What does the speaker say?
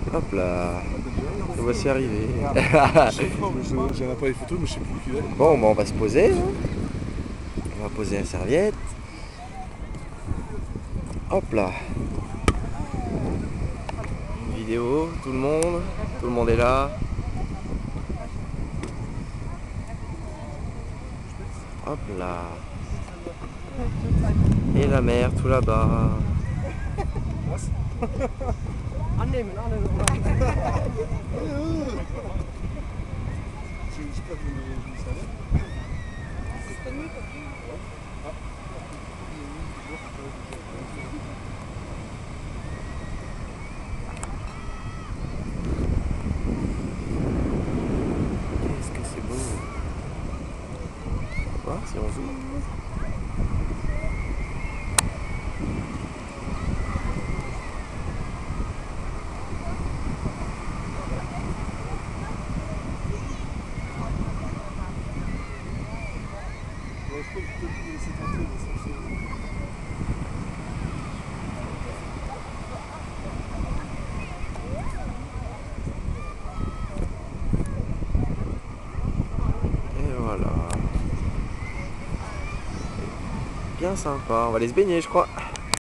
Hop là, le voici arrivé. J'ai un appareil photo, mais je sais plus qui est. Bon, bah, on va se poser. Hein. On va poser la serviette. Hop là. Une vidéo, tout le monde est là. Hop là. Et la mer tout là-bas. Qu'est-ce que c'est beau. On va voir si on joue. Et voilà. Bien sympa. On va aller se baigner, je crois.